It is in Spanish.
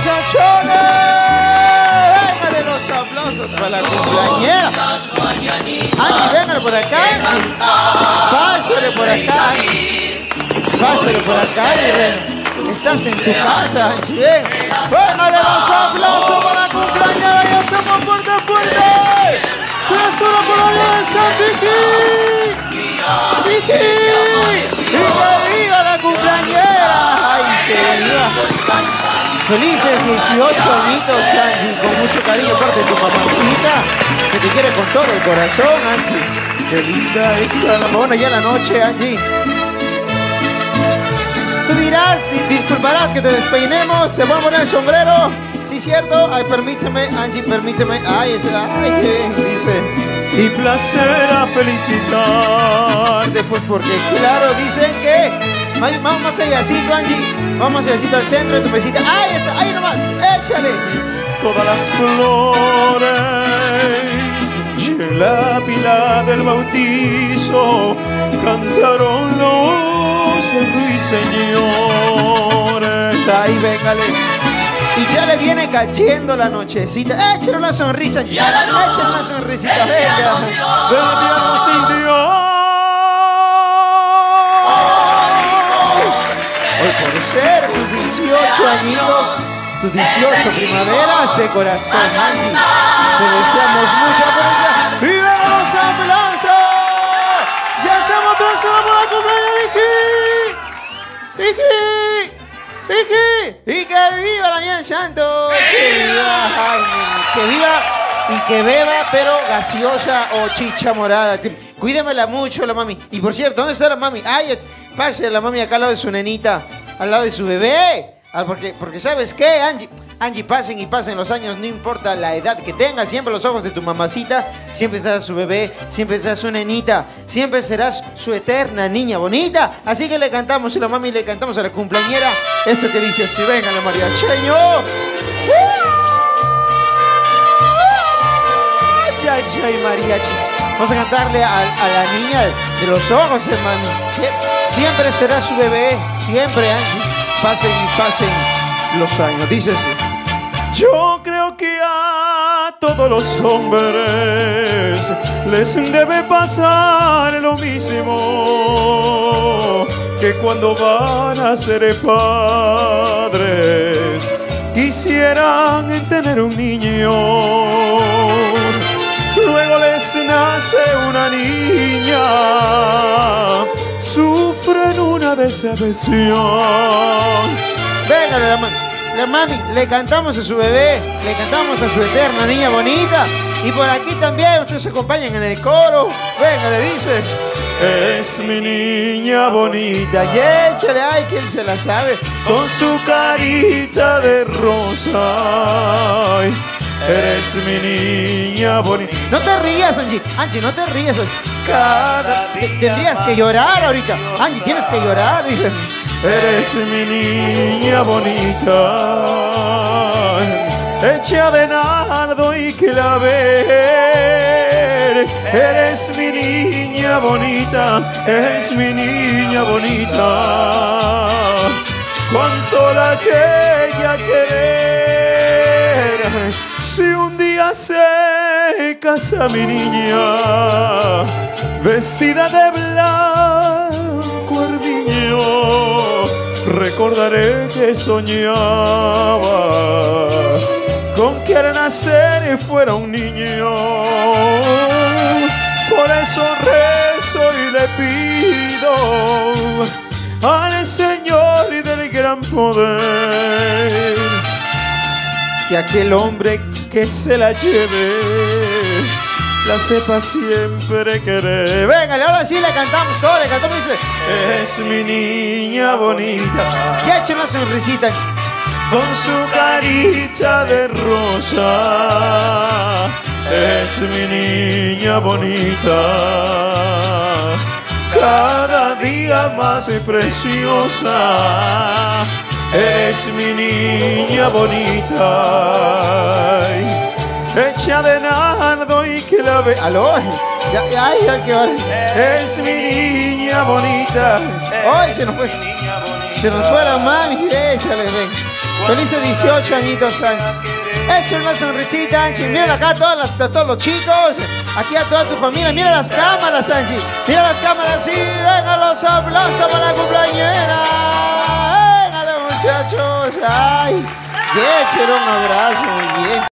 muchachones! ¡Véngale los aplausos para la cumpleañera! Angie, véngale por acá. Pásale por acá, Angie. Pásale por acá, mi reina. Estás en tu casa, Angie. Ven. Véngale los aplausos para la cumpleañera. ¡Ya somos fuerte, fuerte! ¡Presura por la vida de San Vicky! ¡Vicky! ¡Y que viva la cumpleañera! ¡Ay, que viva! Felices 18 añitos, Angie, con mucho cariño parte de tu mamacita, que te quiere con todo el corazón, Angie. Qué linda esta, la buena ya la noche, Angie. Tú dirás, disculparás que te despeinemos, te voy a poner el sombrero. ¿Sí, cierto? Ay, permíteme, Angie, permíteme. Ay, ay, qué bien, dice. Y placer a felicitarte, pues porque claro, dicen que... Vamos más allácito, Angie. Vamos más allácito al centro de tu mesita. Ahí está, ahí nomás. Échale. Todas las flores y en la pila del bautizo cantaron los ruiseñores. Ahí, véngale. Y ya le viene cayendo la nochecita. Échale una sonrisa, Angie. Échale una sonrisita. Venga. Venga, sin Dios. Hoy por ser tus 18 añitos, tus 18 primaveras de corazón, Angie. Te deseamos mucha felicidad. ¡Viva los aplausos! ¡Ya hacemos trasera por la cumpleaños, Vicky! ¡Vicky! ¡Y que viva la Niña del Santo! ¡Que viva! Ay, ¡que viva! Y que beba, pero gaseosa o chicha morada. Cuídemela mucho, la mami. Y por cierto, ¿dónde está la mami? Ay, pase la mami acá al lado de su nenita, al lado de su bebé. Porque ¿sabes qué, Angie? Angie, pasen y pasen los años, no importa la edad que tenga, siempre los ojos de tu mamacita, siempre será su bebé, siempre será su nenita, siempre serás su eterna niña bonita. Así que le cantamos a la mami, le cantamos a la cumpleañera esto que dice así, venga la mariacheño. Ay, mariachi. Vamos a cantarle a la niña de los ojos, hermano. Siempre será su bebé, siempre, Angie. Pasen y pasen los años. Dice así. Yo creo que a todos los hombres les debe pasar lo mismo, que cuando van a ser padres quisieran tener un niño. Luego les nace una niña, sufren una decepción. Venga, la mami, le cantamos a su bebé, le cantamos a su eterna niña bonita. Y por aquí también ustedes se acompañan en el coro. Venga, le dice. Es mi niña bonita. Y échale, ay, ¿quién se la sabe? Con su carita de rosa. Ay, eres mi niña bonita. No te rías, Angie. Angie, no te rías. Tendrías que llorar ahorita. Angie, tienes que llorar, dice. Eres mi niña bonita, hecha de nardo y clavel. Eres mi niña bonita, es mi niña bonita. Cuánto la llegué a querer. Si un día se casa mi niña, vestida de blanco armiño, recordaré que soñaba con que al nacer fuera un niño. Por eso rezo y le pido al Señor y del gran poder que aquel hombre que se la lleve la sepa siempre querer. Venga, ahora sí le cantamos todo, le cantamos y dice: es mi niña bonita. Y echa una sonrisita con su carita de rosa. Es mi niña bonita, cada día más preciosa. Es mi niña bonita, hecha de nardo y clavel. Aló, ya, que hora. Es mi niña bonita. Ay, se nos fue la mami. Échale, ven. Felices 18 añitos, Angie. Echen una sonrisita, Angie. Miren acá a todos los chicos. Aquí a toda tu familia. Mira las cámaras, Angie. Mira las cámaras. Sí, vengan los aplausos para la cumpleañera. Vengan, muchachos. Ay, que echen un abrazo. Muy bien.